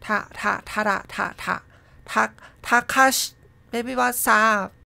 ทาทาทาระทาทาทักทักคัช maybe what's up